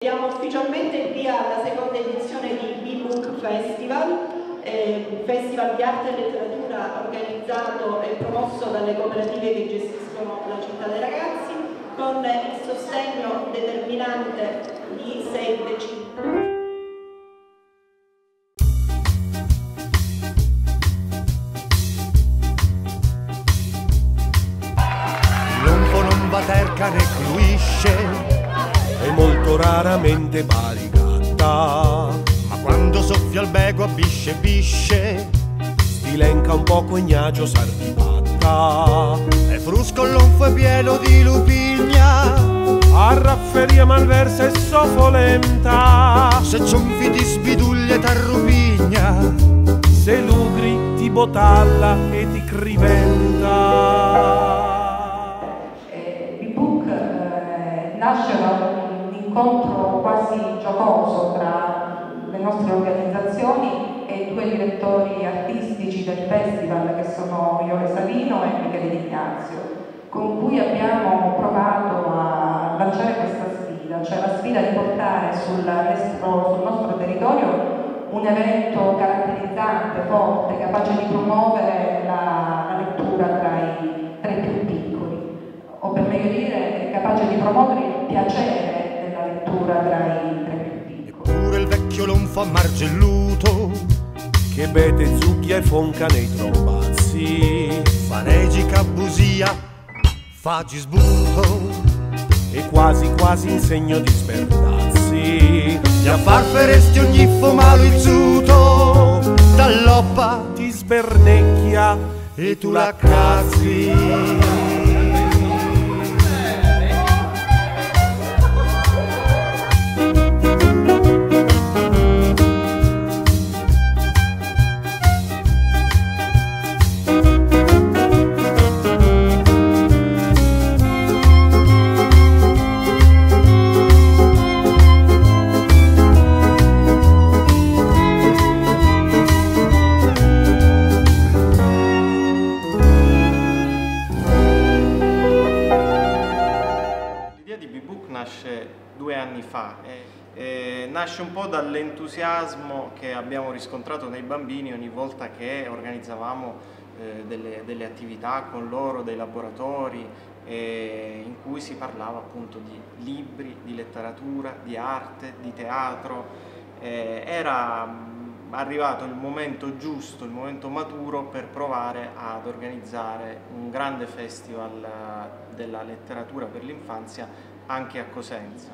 Diamo ufficialmente il via alla seconda edizione di B-Book Festival, festival di arte e letteratura organizzato e promosso dalle cooperative che gestiscono la Città dei Ragazzi, con il sostegno determinante di Save the Children. Non va terca né fluisce e molto raramente variegata, ma quando soffia il bego bisce stilenca un poco ignagio sartipatta, e frusco l'onfo è pieno di lupigna, a rafferia malversa e sofolenta, se cionfi di sbiduglie t'arrupigna, se lugri ti botalla e ti criventa. B-Book nasce da un incontro quasi giocoso tra le nostre organizzazioni e i due direttori artistici del festival, che sono Iole Savino e Michele D'Ignazio, con cui abbiamo provato a lanciare questa sfida, cioè la sfida di portare sul nostro territorio un evento caratterizzante, forte, capace di promuovere la lettura tra i più piccoli, o per meglio dire, capace di promuovere il piacere della lettura tra i più piccoli. Eppure il vecchio lonfo a margelluto, che bete zucchia e fonca nei trombazzi, fanegica busia, fagi sbuto, e quasi quasi in segno di spertazzi, gli affarferesti ogni fomalo izzuto, dall'oppa ti spernecchia e tu la cazzi. Nasce 2 anni fa e nasce un po' dall'entusiasmo che abbiamo riscontrato nei bambini ogni volta che organizzavamo delle attività con loro, dei laboratori in cui si parlava appunto di libri, di letteratura, di arte, di teatro. Era arrivato il momento giusto, il momento maturo per provare ad organizzare un grande festival della letteratura per l'infanzia anche a Cosenza.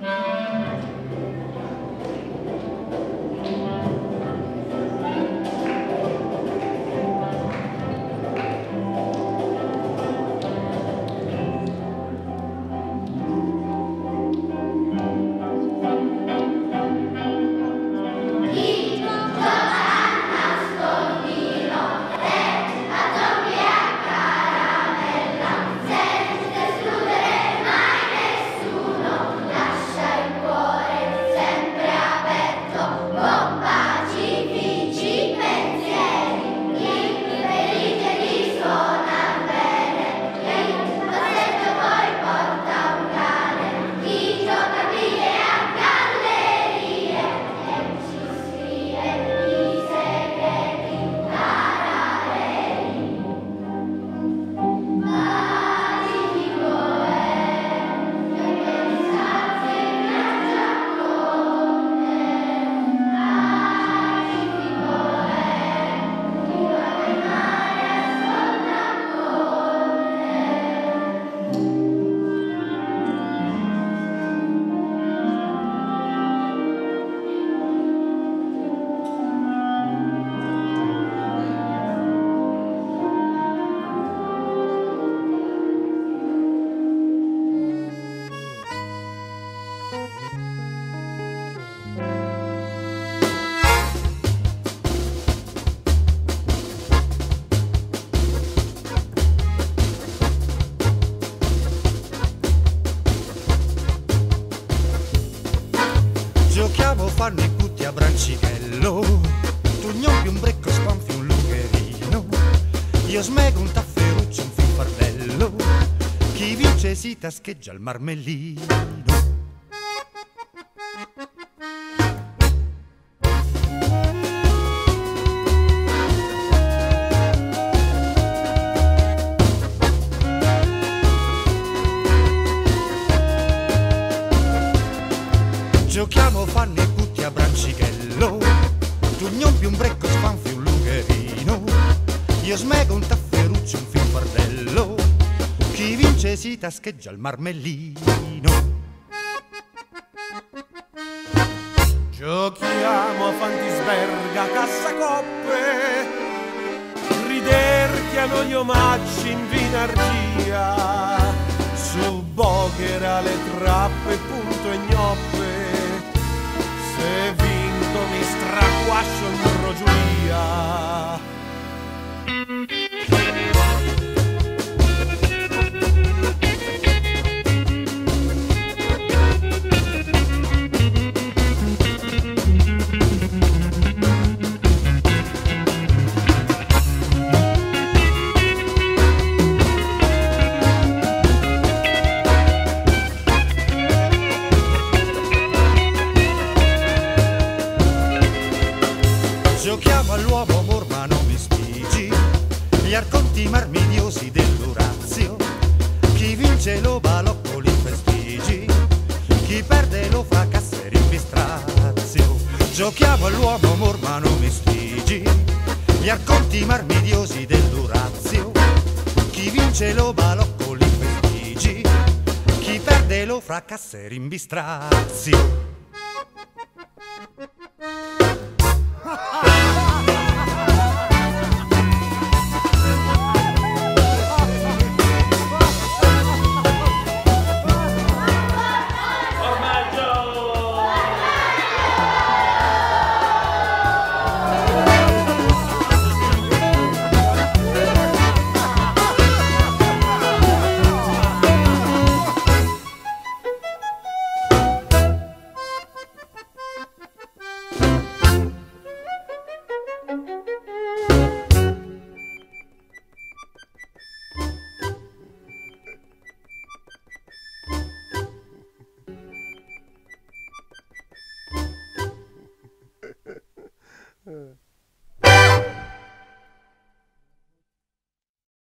Giochiamo fanno i putti a brancichello, tu gnobbi un brecco, sconfi un lugherino, io smego un tafferuccio, un fardello, chi vince si tascheggia il marmellino. Giochiamo fanni butti a brancichello, tu gnompi un brecco, spanfi un lugherino, io smego un tafferuccio, un filfardello, chi vince si tascheggia il marmellino. Giochiamo a fantisberga, cassacoppe, riderchiano gli omaggi in vinargia, su bochera le trappe, punto e gnoppe, se vinco mi straquascio in rogiuria. Giochiamo all'uomo amor ma non mi spigi, gli arconti marmidiosi dell'Orazio, chi vince lo balocco li festigi, chi perde lo fracassa e rimpistrazio. Giochiamo all'uomo amor ma non mi spigi, gli arconti marmidiosi dell'Orazio, chi vince lo balocco li festigi, chi perde lo fracassa e rimpistrazio.